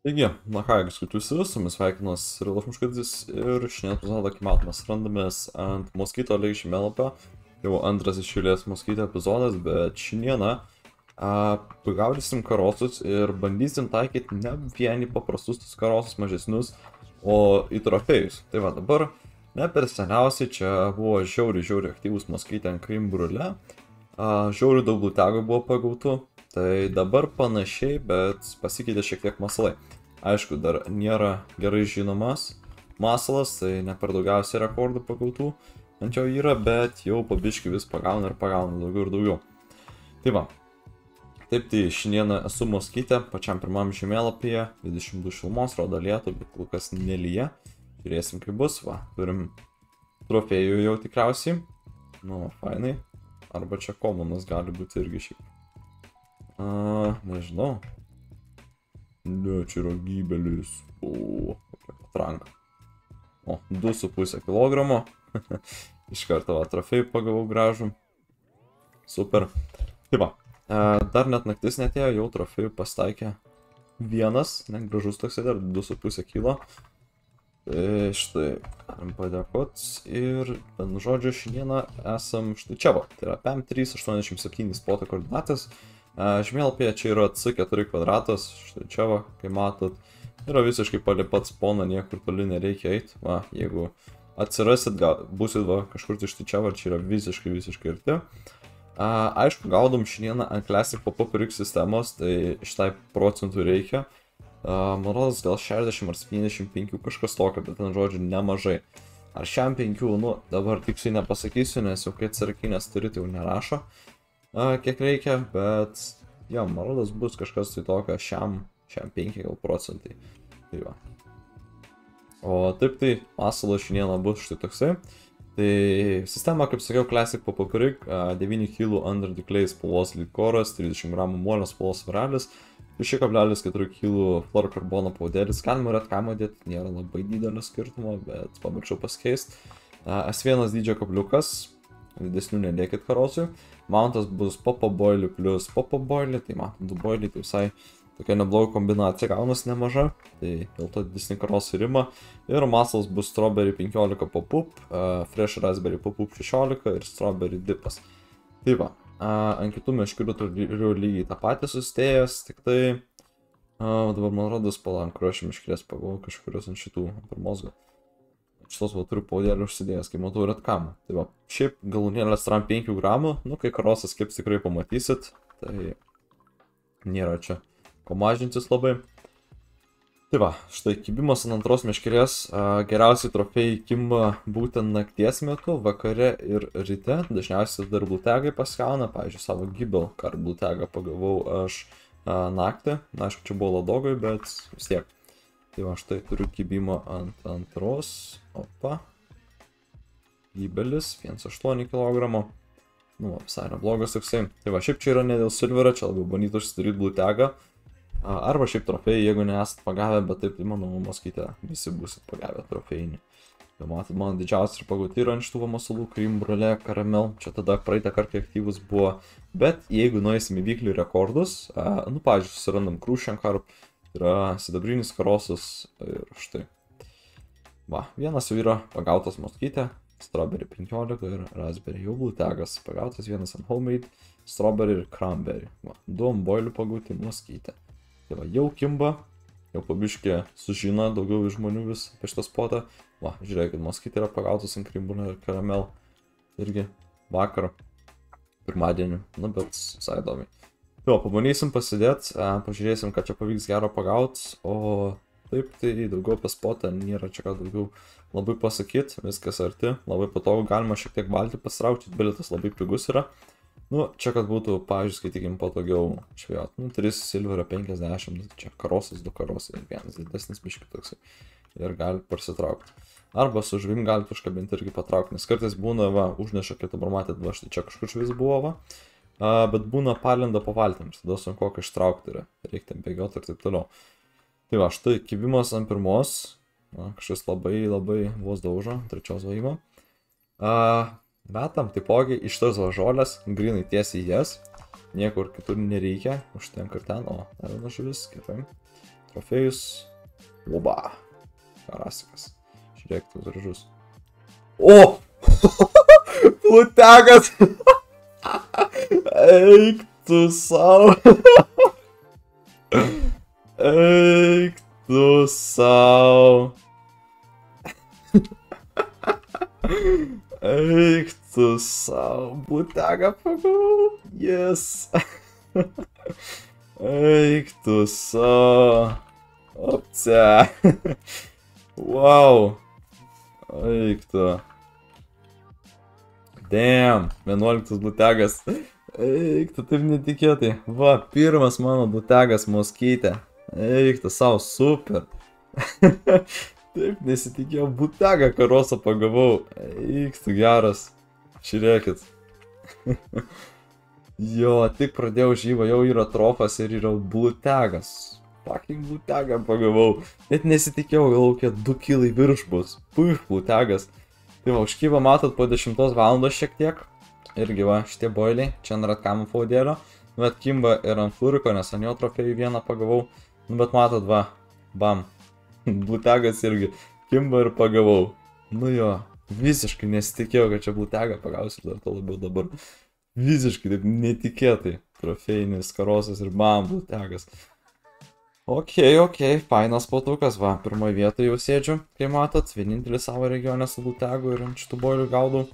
Taigi, na ką, skaičiu su jumis sveikinas Rilas Muškadis ir šiandien epizodą, kai mes randamės ant Moskito Lake žemėlapio. Jau antras iš eilės Moskito epizodas, bet šiandieną pagaudysim karosus ir bandysim taikyti ne vien į paprastus karosus mažesnius, o į trofėjus. Tai va dabar, ne per seniausiai, čia buvo žiauriai aktyvus Moskite ant Cream Brulee. Žiauriai daug blutego buvo pagautų. Tai dabar panašiai, bet pasikeitė šiek tiek masalai. Aišku, dar nėra gerai žinomas masalas, tai ne per daugiausiai rekordų pagautų ant jo yra, bet jau pabiški vis pagauna ir pagauna daugiau ir daugiau. Tai va, taip tai šiandieną esu Moskite, pačiam pirmam žemėlapyje, 22 šilumos, rodo lietų, bet kol kas nelyja. Žiūrėsim kaip bus, va, turim trofėjų jau tikriausiai. Nu, fainai. Arba čia komunas gali būti irgi šiaip. Nežinau. Ne, čia yra gybelis. O, kokia patranka. O, 2,5 kg. Iš karto va, trofėjų pagavau gražų. Super. Tai va, dar net naktis netėjo, jau trofėjų pasitaikė vienas, ne, gražus toksai dar 2,5 kg. Tai štai, galim padėkot ir, bent žodžiu, šiandieną esam štai čia va. Tai yra PM387 spoto koordinatas. Žemėlapyje čia yra C4 kvadratas, štai čia va, kai matot, yra visiškai palei pat spawną, niekur toli nereikia eiti, va, jeigu atsirasit, būsit va, kažkur tai štai čia va, čia yra visiškai arti. Aišku, gaudom šiandieną ant Classic Pop-Up Rig sistemos, tai šitai procentų reikia, man rodos gal 60 ar 75 kažkas tokio, bet ten žodžiu nemažai. Ar šiam 5, nu, dabar tiksliai nepasakysiu, nes jau kai atsirakinės turit jau nerašo. Kiek reikia, bet jo, man rodos bus kažkas tai tokio šiam 5 gal procentai. Tai va. O taip tai masalas šiandieną bus štai toksai. Tai sistema, kaip sakiau, Classic Pop-Up Rig, 9 kg Under Declay spalvos lidkoras, 30 g molio spalvos svarelis, 6,4 kg fluorokarbono paudėlis. Galima red kamą dėti, nėra labai didelio skirtumo, bet pamiršau pasikeisti. S1 dydžio kabliukas, didesnių nedėkit karosui. Mountas bus Popo Boilį plus Popo Boilį, tai matom, du Boilį, tai visai tokia nebloga kombinacija gaunas nemaža, tai dėl to didesnį karosų rima. Ir masalas bus Strawberry 15 Pop-Up, Fresh Raspberry Pop-Up 16 ir Strawberry Dipas. Tai va, ant kitų meškerių turiu lygiai tą patį susitėjęs, tik tai dabar man rodos palank, kurio aš meškerės pagavau kažkurios ant šitų pirmos gal. Šitos va turiu paudėlį užsidėjęs, kai matau red kamą. Tai va, šiaip galūnėlės ram 5 gramų, nu kai karosas kips tikrai pamatysit, tai nėra čia ko mažintis labai. Tai va, štai kibimas ant antros meškerės, geriausiai trofėjai kimba būtent nakties metu, vakare ir ryte, dažniausiai dar blutegai paskauna, pavyzdžiui, savo gibel kart blutegą pagavau aš naktį, na, aišku, čia buvo ladogoj, bet vis tiek. Tai va, štai turiu kibimą ant antros, opa, gibelis, 1,8 kg, nu, visai neblogas toksai. Tai va, šiaip čia yra ne dėl silverio, čia labiau bandyti užsidaryti blutegą, arba šiaip trofėjai, jeigu nesat pagavę, bet taip, tai manau, Moskite visi būsit pagavę trofėjinį. Tai matot, mano didžiausias ir pagauti yra ant šitų masalų, Cream Brulee, Caramel, čia tada praeitą kartą aktyvus buvo, bet jeigu nueisim į vyklių rekordus, nu, pavyzdžiui, susirandam Crucian Carp, yra sidabrinis karosas ir štai. Va, vienas jau yra pagautas Moskite, Strawberry 15 ir Raspberry jau blutegas, pagautas vienas ant Homemade, Strawberry ir Cranberry. Va, 2 ant Boilių pagauti Moskite. Tai va, jau kimba, jau pabiškė sužino daugiau žmonių vis apie šitą spotą. Va, žiūrėkit, Moskite yra pagautas ant Cream Brulee ir Caramel. Irgi vakar, pirmadienį, nu bet visai įdomiai. Jo, pabandysim pasidėti, pažiūrėsim, ką čia pavyks gero pagauti, o taip tai daugiau apie spotą nėra čia ką daugiau labai pasakyti, viskas arti, labai patogu, galima šiek tiek valtį pasitraukti, bilietas labai pigus yra. Nu, čia kad būtų, pavyzdžiui, skaitykim patogiau švėjot, nu, 3 silverio 50, čia karosas, 2 karosai, vienas didesnis biški toksai ir gali parsitraukti. Arba su žuvim galite užkabinti irgi patraukti, nes kartais būna, va, užneša, kaip dabar matėt, va, štai čia kažkur žuvis buvo, va. Bet būna palenda po valtims, tada sunku ištraukti yra, reikia ten bėgioti ir taip toliau. Tai va, štai kibimas ant pirmos, kažkas labai vos daužo, trečios vaimo. Metam taipogi iš tos žolės, grinai tiesiai jas, niekur kitur nereikia, užtenka ir ten, o, dar viena žuvis, gerai. trofėjus. Oba. Karasikas. Žiūrėk, tas gražus. O! Plutegas! Eik tu sau. Eik tu sau. Eik tu sau. Plutegą pagavau. Yes. Eik tu sau. Opcia. Wow. Eik tu. Damn. 11 plutegas. Eik tu taip netikėtai. Va, pirmas mano plutegas moskytė. Eik tu sau, super. Taip nesitikėjau, plutegą karosą pagavau. Eik tu geras. Žiūrėkit. Jo, tik pradėjau žyvą, jau yra trofas ir yra plutegas. Fucking plutegą pagavau. Net nesitikėjau, galvau, kad 2 kilai virš bus. Puh, plutegas. Tai va, užkyvą matot po 10 valandos šiek tiek. Irgi va, šitie boiliai. Čia ant ratkamo faudėlio. Nu, bet kimba ir ant fluriko, nes ant jo trofėjų vieną pagavau. Nu, bet matot, va, bam. Plutegas irgi. Kimba ir pagavau. Nu jo, visiškai nesitikėjau, kad čia plutegą pagausiu. Dar to labiau dabar. Visiškai taip netikėtai. Trofėjinis karosas ir bam, plutegas. Ok, fainas potukas, va, pirmoje vietoje jau sėdžiu, kai matot, vienintelį savo regionę su plutegu ir ant šitų boilių gaudau.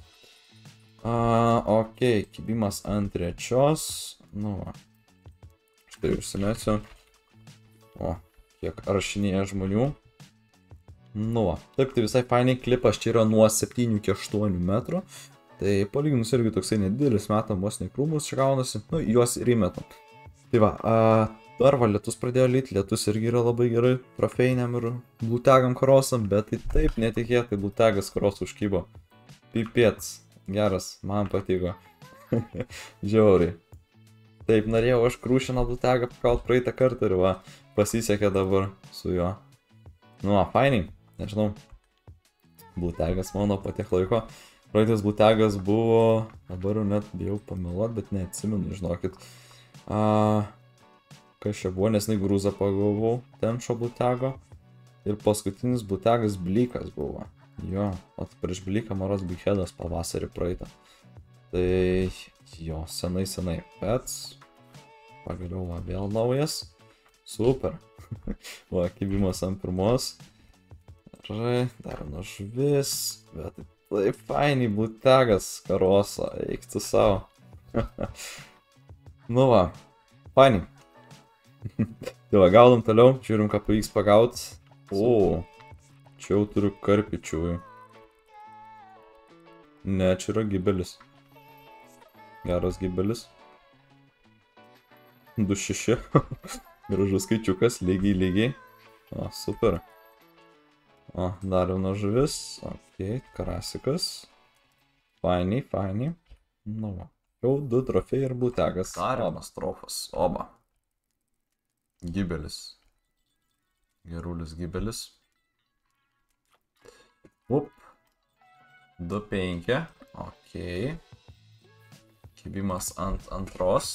Ok, kibimas ant trečios, nu va, štai užsimesiu, o, kiek rašinėja žmonių, nu va, taip tai visai fainiai, klipas čia yra nuo 7 iki 8 metrų, tai palyginus irgi toksai nedidelis, metam vos ne krūmus čia gaunasi, nu, juos ir įmetam. Tai va, dar va, lietus pradėjo lyti, lietus irgi yra labai gerai trofėjiniam ir plutegam karosam, bet tai taip netikėtai plutegas karosų užkybo. Pipėts, geras, man patiko. Žiauriai. Taip, norėjau aš krūšiną plutegą pakaut praeitą kartą ir va, pasisekė dabar su juo. Nu, va, fainiai, nežinau. Plutegas mano po tiek laiko. Praeitas plutegas buvo, dabar net bijau pameluot, bet neatsimenu, žinokit. Kas čia buvo, nes grūzą pagavau ten šio plutego. Ir paskutinis plutegas blykas buvo. Jo, o prieš blyką maros bighedas pavasarį praeitą. Tai jo, senai. Bet pagaliau va, vėl naujas. Super. Va, kibimas ant pirmos. Gerai, dar viena žuvis. Bet taip fainiai plutegas karosa. Eik tu savo. Nu va, fainiai. Tai va, gaudom toliau, žiūrim, ką pavyks pagaut. O, čia jau turiu karpičių. Ne, čia yra gibelis. Geras gibelis. 2,6. Gražus skaičiukas, lygiai. O, super. O, dar viena žuvis. Ok, karasikas. Fainiai. Nu va. Jau 2 trofėjai ir plutegas. Dar vienas trofas. Oba. Gibelis. Gerulis gibelis. Up. 2,5. Ok. Kibimas ant antros.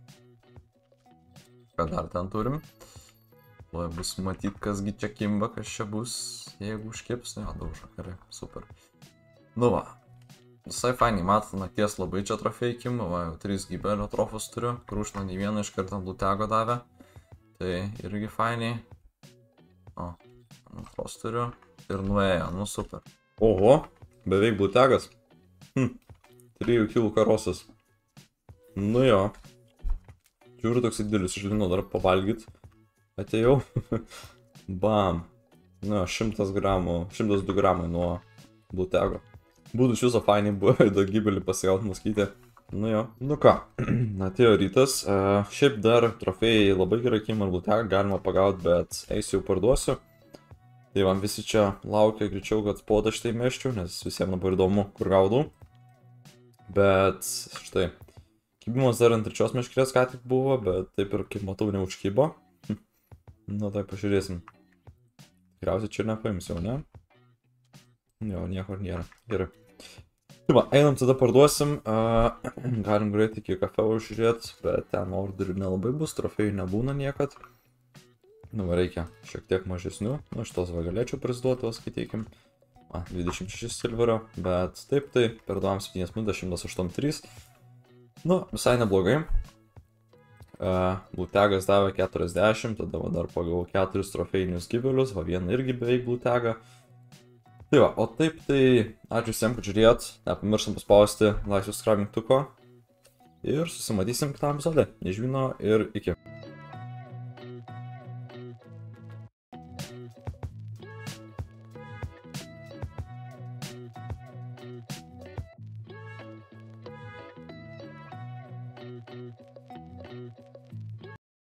Ką dar ten turim? Lai bus matyt, kasgi čia kimba, kas čia bus, jeigu užkips. Ne, daužo, gerai, super. Nu va. Visai fainiai, matot, nakties labai čia trofėjai kimba. Va, jau 3 gibelio trofus turiu. Krūšną nei vieną iš karto ant plutego davė. Tai irgi fainiai. O, antros turiu. Ir nuėjo, nu super. Oho, beveik plutegas. 3 kilų karosas. Nu jo. Žiūriu toks didelis, išlino dar pavalgyt. Atėjau. Bam. Nu, 100 gramų, 102 gramai nuo plutego. Būtų iš viso fainiai buvo į gibelį pasigaut moskytę. Nu jo, nu ką, atėjo rytas, šiaip dar trofėjai labai gerai kimba ir plutegą galima pagauti, bet eisiu jau parduosiu. Tai man visi čia laukia greičiau, kad spotą štai meščiau, nes visiems labai įdomu, kur gaudau. Bet štai, kibimas dar ant trečios meškerės ką tik buvo, bet taip ir kaip matau neužkybo. Nu tai pažiūrėsim. Tikriausiai čia nepaimsiu, ne? Jo, nieko nėra, gerai. Tai va, einam tada parduosim, galim greitai iki kafe užžiūrėti, bet ten orderių nelabai bus, trofėjų nebūna niekad. Dabar reikia šiek tiek mažesnių. Nu, šitos va galėčiau priziduoti, skaitykim. 26 silverio, bet taip tai per 27 minutės 183. Nu, visai neblogai. Blūtegas davė 40, tada va dar pagavau 4 trofėjinius gibelius, va vieną irgi beveik blūtegą. Tai va, o taip tai ačiū visiems, kad žiūrėjot, nepamirštam paspausti like subscribe mygtuko ir susimatysim kitam epizode. Nežvino ir iki.